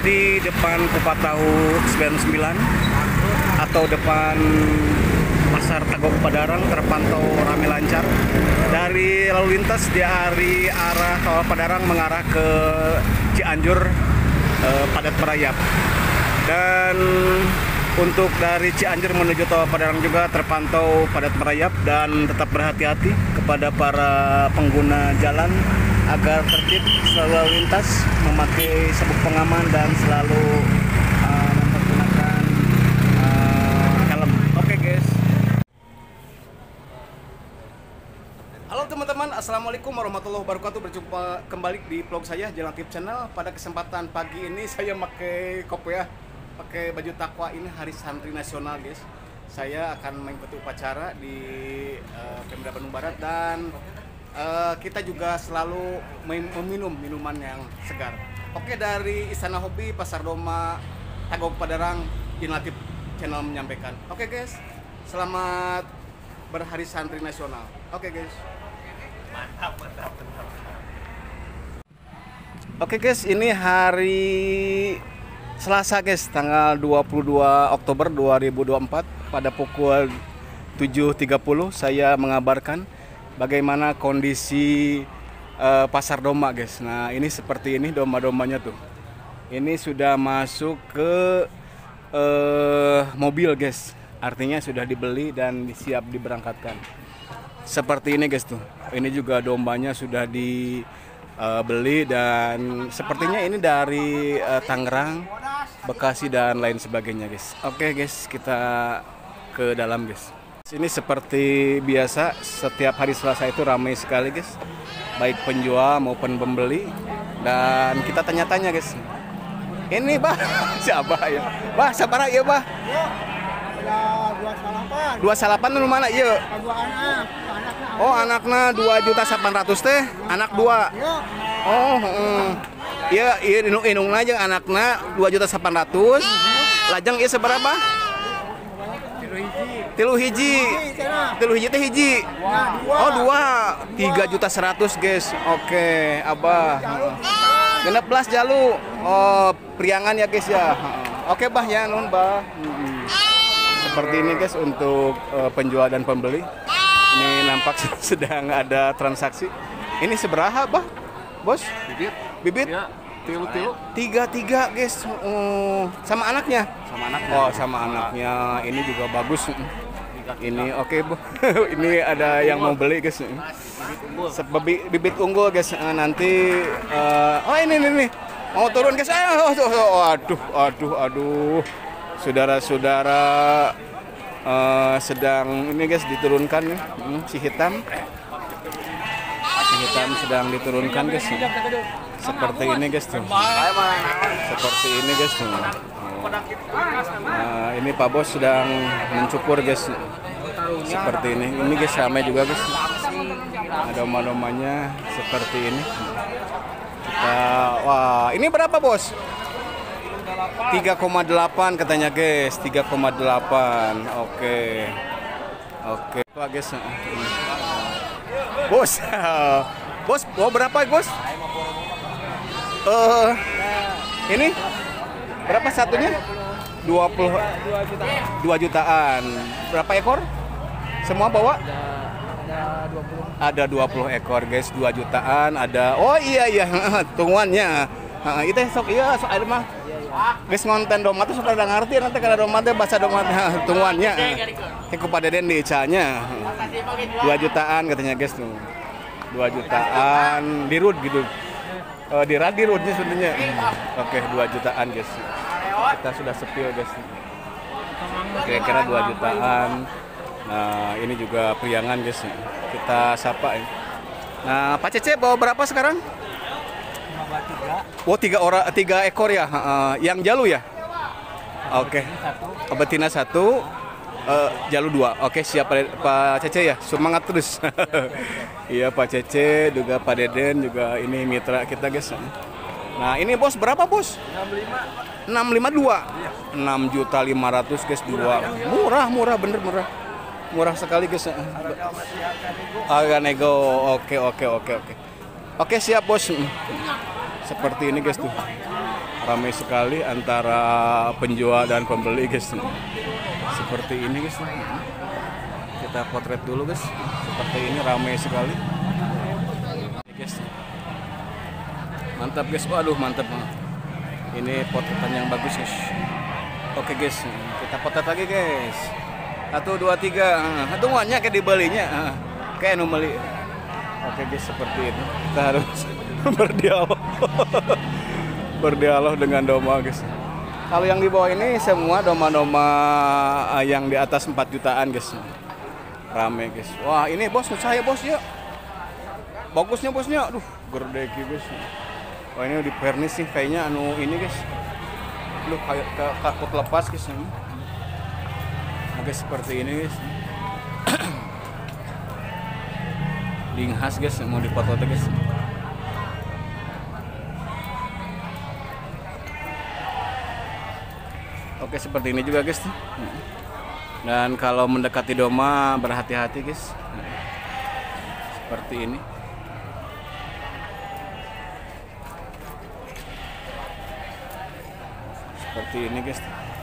di depan Kupat Tahu 99 atau depan Pasar Tagok Padarang terpantau ramai lancar. Dari lalu lintas dari arah Tol Padarang mengarah ke Cianjur padat merayap. Dan untuk dari Cianjur menuju Tol Padarang juga terpantau padat merayap, dan tetap berhati-hati kepada para pengguna jalan agar tertib selalu lalu lintas, memakai sabuk pengaman dan selalu mempergunakan helm. Oke guys. Halo teman-teman, assalamualaikum warahmatullahi wabarakatuh. Berjumpa kembali di vlog saya Jalan Tip Channel. Pada kesempatan pagi ini saya pakai kopiah, pakai baju takwa. Ini Hari Santri Nasional guys. Saya akan mengikuti upacara di Pemda Bandung Barat, dan kita juga selalu meminum minuman yang segar. Oke, dari Istana Hobi Pasar Doma Tagok Padarang, Jalan Tip Channel menyampaikan. Oke guys, selamat berHari Santri Nasional. Oke guys. Mantap. Oke guys, ini hari Selasa guys, tanggal 22 Oktober 2024 pada pukul 7.30 saya mengabarkan bagaimana kondisi Pasar Doma guys. Nah, ini seperti ini domba-dombanya tuh. Ini sudah masuk ke mobil guys. Artinya sudah dibeli dan siap diberangkatkan. Seperti ini guys tuh. Ini juga dombanya sudah dibeli dan sepertinya ini dari Tangerang, Bekasi dan lain sebagainya guys. Oke guys, kita ke dalam guys. Ini seperti biasa, setiap hari Selasa itu ramai sekali guys, baik penjual maupun pembeli. Dan kita tanya-tanya guys, ini bah siapa ya? Bah sabar ya bah? Ada 2salapan nu mana ieu? Dua anak. Oh, anaknya 2.800.000 teh, anak 2. Oh, iya inung aja anaknya 2.800.000. Lajang ieu seberapa? Tilu hiji teh hiji. Oh 2, 3.100.000 guys. Oke, abah. 16 jalu. Oh, priangan ya guys ya. Oke bah ya nun bah. Seperti ini guys untuk penjual dan pembeli. Ini nampak sedang ada transaksi. Ini seberapa bah, bos? Bibit? Ya, tilu. 3 guys. Sama anaknya? Sama anaknya. Oh, sama anaknya. Ini juga bagus. Ini oke bu. Ini ada yang mau beli guys. Bibit unggul guys. Nanti oh ini mau turun guys. Aduh. Saudara-saudara sedang ini guys diturunkan nih. Si hitam sedang diturunkan guys. Seperti ini guys tuh. Seperti ini guys tuh. Nah, ini Pak Bos sedang mencukur guys. Seperti ini. Ini guys ramai juga guys. Ada domba-dombanya seperti ini. Wah, ini berapa Bos? 3,8 katanya guys. 3,8. Oke. Pak guys. Bos. Bos, mau berapa Bos? Ini berapa satunya? 2 jutaan. Berapa ekor? Semua bawa? Ada 20 ekor guys, 2 jutaan. Ada. Oh iya tungguannya. Itu sok air mah. Guys ngonten domba tuh suka udah ngerti nanti kalau domba teh bahasa domba tungguannya. Iku pada den dicanya. 2 jutaan katanya guys tuh. 2 jutaan dirud gitu. Dirudnya sebenarnya. Oke, 2 jutaan guys. Kita sudah sepil guys. Kira-kira 2 jutaan. Nah, ini juga priangan guys. Kita sapa ya. Nah, Pak Cece bawa berapa sekarang? 3. Oh, 3 ekor ya. Yang jalu ya? Oke. Betina 1, jalu 2. Oke, siap Pak Cece ya. Semangat terus. Iya Pak Cece, juga Pak Deden, juga ini mitra kita guys. Nah, ini Bos berapa Bos? 652. 6.500.000 guys, 2. Murah, bener murah. Murah sekali guys. Agak nego. Oke. Oke, siap Bos. Seperti ini guys tuh. Ramai sekali antara penjual dan pembeli guys. Seperti ini guys. Kita potret dulu guys. Seperti ini ramai sekali. Guys. Mantap guys. Waduh mantap. Ini potretan yang bagus guys. Oke guys, kita potret lagi guys. 1, 2, 3. Hitungannya kayak dibelinya. Kayak nomali. Oke guys, seperti itu. Kita harus berdialog. Berdialog dengan domba guys. Kalau yang di bawah ini semua domba-domba yang di atas 4 jutaan guys. Rame guys. Wah ini bos, saya bos ya. Bagusnya bosnya. Aduh gerdeki guys. Wah ini di pernis sih kayaknya anu ini guys. Aduh kayak takut lepas guys. Oke seperti ini guys. Linghas guys mau dipoto guys. Oke seperti ini juga guys. Dan kalau mendekati domba berhati-hati guys. Seperti ini. Seperti ini guys.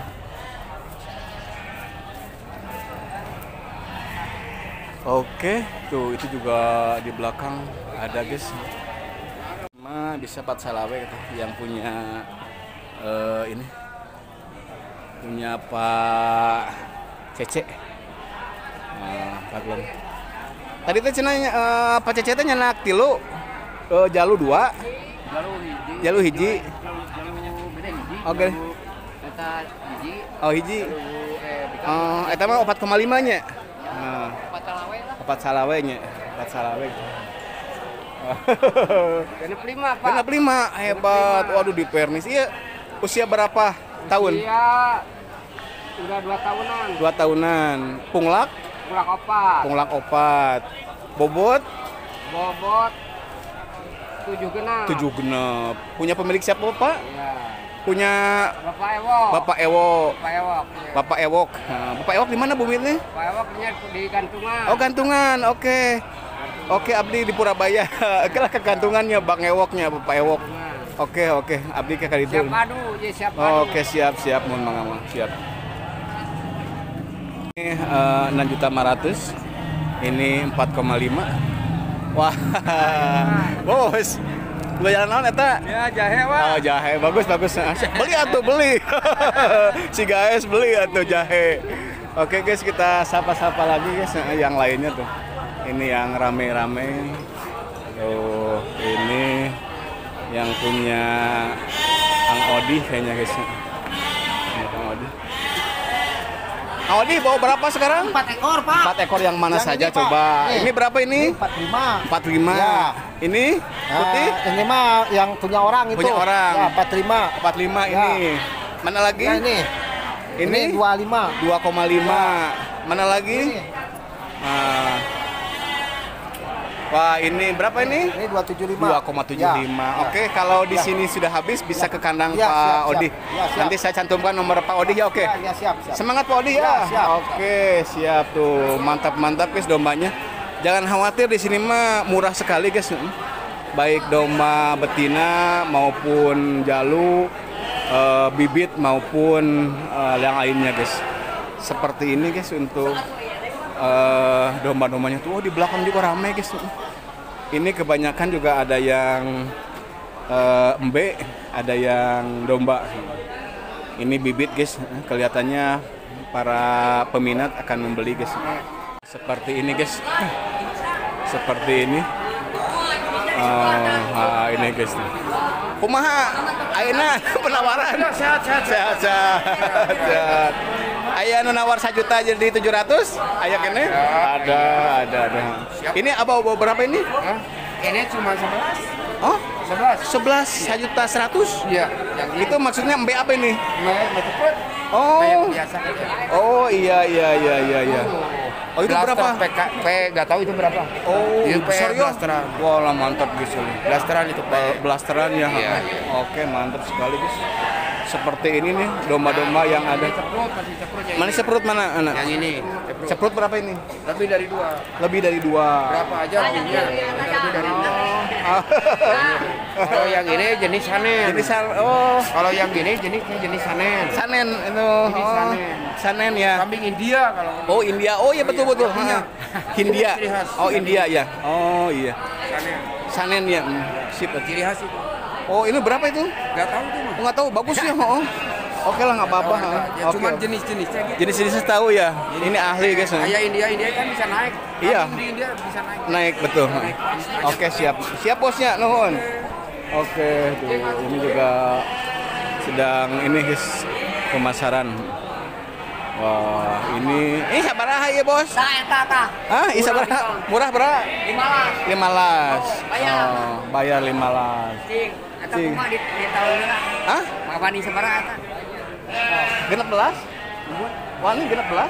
Oke, tuh itu juga di belakang ada guys. Bisa Pak Salawe yang punya ini. Punya Pak Cece. Pak Glenn. Tadi teh cenah Pak Cece teh nyenak 3, jalu 2. Jalu hiji. Oke. Eta hiji. Oh hiji. Eta mah 4,5 nya. Nah, 4 salawe nya. 4 salawe. Genep 5, Pak. Genep 5, hebat. Waduh di pernis. Iya. Usia berapa tahun? Usia udah 2 tahunan. 2 tahunan. Punglak? Punglak 4. Bobot? Bobot 7 genap. 7 genap. Punya pemilik siapa, Pak? Iya. Punya Bapak Ewok. Bapak Ewok. Bapak Ewok. Ya. Bapak Ewok. Nah, Bapak Ewok di mana bumitnya? Bapak Ewok di gantungan. Oh, gantungan. Oke. Oke, abdi di Purabaya. Oke lah ke gantungannya Bang Ewoknya, Bapak Ewok. Oke, abdi ke kali itu. Siap padu, ya siap padu. Oke, siap, mohon mangga, siap. Ini 6.500.000. Ini 4,5. Wah. Bos. Gua jalan naon eta? Ya, jahe, Pak. Oh, jahe. Bagus. Beli atuh, beli. Si guys beli atuh jahe. Oke, guys, kita sapa-sapa lagi guys yang lainnya tuh. Ini yang rame-rame. Tuh, ini yang punya Kang Odi kayaknya guys. Ini Kang Odi. Kang Odi bawa berapa sekarang? 4 ekor, Pak. 4 ekor yang mana yang saja ini, coba. Pak. Ini berapa ini? 45. 45. Ya. Ini putih? Ini mah yang punya orang itu. Punya orang. Ya, 45. 45 Ya. ini. Mana lagi? Ya, ini 25. 2,5. Mana lagi? Ini. Nah. Wah, ini berapa ini? Ini 275. 2,75. Ya. Oke, kalau di sini sudah habis bisa ke kandang Ya, Pak siap. Odi. Ya, siap. Nanti saya cantumkan nomor Pak Odi ya, oke. Ya, siap. Semangat Pak Odi ya. Ya, siap. Oke, siap tuh. Mantap guys dombanya. Jangan khawatir di sini mah murah sekali guys. Baik domba betina maupun jalu, bibit maupun yang lainnya guys. Seperti ini guys untuk domba-dombanya tuh. Oh, di belakang juga ramai guys. Ini kebanyakan juga ada yang embe, ada yang domba. Ini bibit guys, kelihatannya para peminat akan membeli guys. Seperti ini guys, seperti ini. Ini guys. Kumaha, ayeuna penawaran. Sehat. Aya nu nawar 1 juta jadi 700? Aya kene? Ada. Ini abah berapa ini? Ini cuma 11. Oh, 11. 11.100.000? Iya, yang ini. Itu maksudnya embe apa ini? cepet. Oh. Biasa aja. Oh, iya. Oh, itu berapa? PKP, nggak tahu itu berapa. Oh, itu serius? blasteran. Wah, lah mantap guys. Blasteran itu Blasteran ya. Iya. Oke, mantap sekali guys. Seperti ini nih domba-domba yang ada. Mana seprut mana anak? Yang ini. Seprut berapa ini? Lebih dari 2. Lebih dari 2. Berapa aja punya? Lebih dari 2. Kalau yang ini jenis sanen. Kalau yang ini jenis sanen. Sanen itu. Ini sanen. Sanen ya. Kambing India kalau. Oh India, oh iya betul. Hindia. Ciri khas. Oh India ya. Oh iya. Sanen. Sanen ya. Sip. Ciri khas itu. Oh ini berapa itu? Nggak tahu tuh mah. Nggak tahu, bagus ya. Oh. Oke lah nggak apa-apa. Ya, Oke. cuman jenis-jenisnya gitu. Jenis-jenis tahu ya. Ini ahli guys. Kayak India kan bisa naik. Iya. Kambing di India bisa naik. Naik betul. Oke siap. Siap bosnya, nuhun. Oke, tuh ini juga sedang ini guys pemasaran. Wah, ini sabaraha ya, Bos? Ah, sabaraha? Murah berapa? 15. Bayar. Oh, bayar 15. Atau cuma di tahun ini. Hah? Mabani sabaraha eta? Genep belas? Wah, ini genep belas?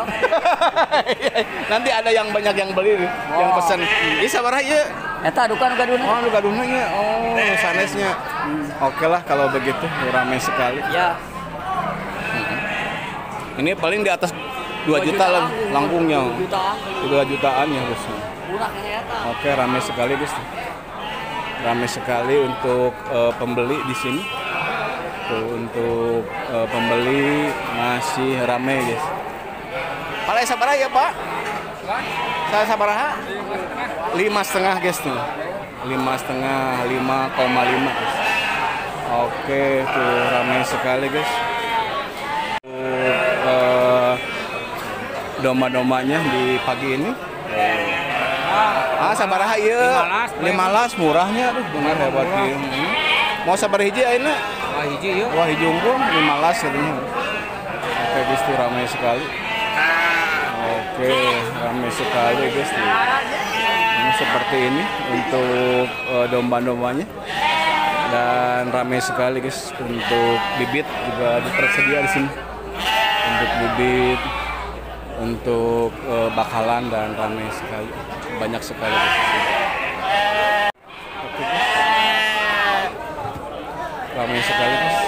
Nanti ada yang banyak yang beli, yang pesan. Ini sabaraha ya? Eta dukan gaduna. Oh, lu gadunnya. Oh, sanesnya. Oke lah kalau begitu, ramai sekali. Ya. Ini paling di atas 2 juta lah langkungnya. 2 jutaan ya, Bos. Murah kayak eta. Oke, ramai sekali, guys. Ramai sekali untuk pembeli di sini. Tuh, untuk pembeli masih ramai, guys. Palai sabaraha ya, Pak? Saya sabaraha? 5,5 guys tuh. 5,5, 5,5 guys. Oke, tuh ramai sekali guys. Domba-dombanya di pagi ini. Sabaraha ieu? 15 murahnya, aduh benar hebat ieu. Mau sabar hiji ayeuna? Wah, hiji yuk. Wah, hiji unggul 15 katanya. Oke, guys tuh ramai sekali. Oke, ramai sekali guys tuh. Ini seperti ini untuk domba-dombanya. Dan ramai sekali guys untuk bibit juga tersedia di sini. Untuk bibit, untuk bakalan dan ramai sekali, banyak sekali guys. Oke, guys. Ramai sekali guys.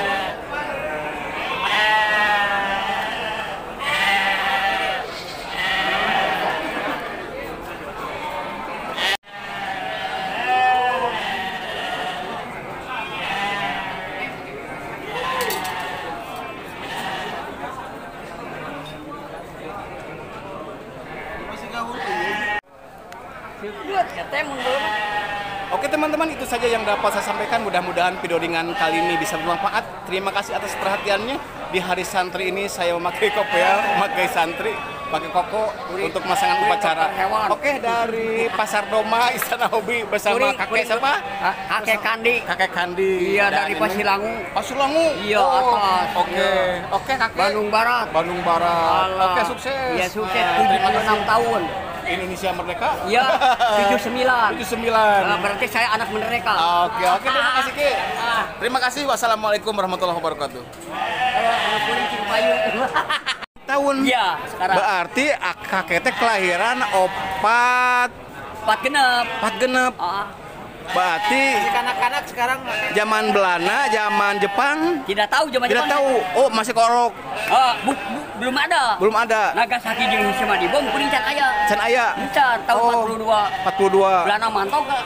Oke teman-teman, itu saja yang dapat saya sampaikan. Mudah-mudahan video ringan kali ini bisa bermanfaat. Terima kasih atas perhatiannya. Di hari santri ini saya memakai kopiah, memakai santri, pakai koko untuk masangan upacara. Oke, dari Pasar Doma Istana Hobi bersama kakek siapa? Kakek Kandi. Kakek Kandi. Iya, Dan dari ini- Pasilangu. Pasilangu. Iya, atas. Oke. Oke, kakek. Bandung Barat. Bandung Barat. Alah. Oke, sukses. Iya, sukses. Terima kasih. 76 tahun. Indonesia Merdeka. Iya, 79. 79. Berarti saya anak merdeka. Oke, terima kasih Ki. Terima kasih. Wassalamualaikum warahmatullahi wabarakatuh. Anak kuning Cipayung. Tahun. Iya, sekarang. Berarti kakek teh kelahiran 4 genep. Berarti Anak-anak sekarang zaman Belanda, zaman Jepang tidak tahu zaman tidak Jepang. tahu. Oh, masih korok. Belum ada. Belum ada. Nagasaki jeung Hiroshima dibom kuring can aya. Can aya. Can tahun Oh, 42. 42. Belanda mantau ke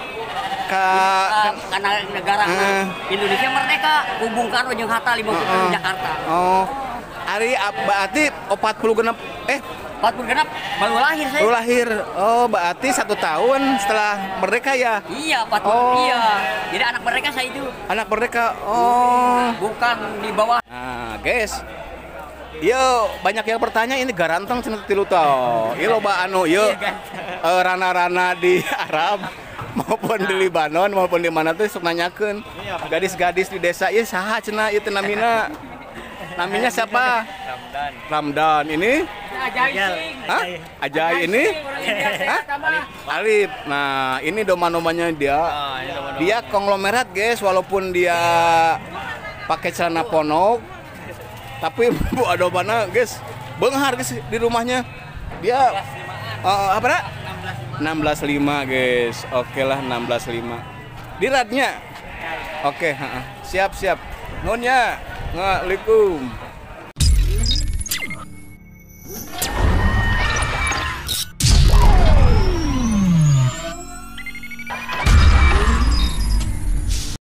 karena negara Indonesia merdeka ku Bung Karno jeung Hatta 50 ke Jakarta. Oh. Ari berarti 40 genep 40 genap baru lahir saya. baru lahir. Oh, berarti 1 tahun setelah merdeka ya? Iya, 40. Oh. Iya. Jadi anak merdeka saya itu. Anak merdeka. Oh. Bukan di bawah. Nah, guys. Yo, banyak yang bertanya ini garanteng cenah tilu tau. Ieu loba anu ieu rana-rana di Arab maupun di Libanon maupun di mana tuh sok nanyakeun. Gadis-gadis di desa ieu saha cenah ieu teh namina? Namanya siapa? Ramdan. Ini? Hah? Ajai ini? Hah? Alif. Nah, ini domba-dombanya dia. Dia konglomerat, guys, walaupun dia pakai celana ponok, tapi bu domba guys, benghar guys di rumahnya. Dia apa nak? 16,5 guys. Oke lah 16,5. Di radnya. Oke, siap. Nunnya. Waalaikumsalam.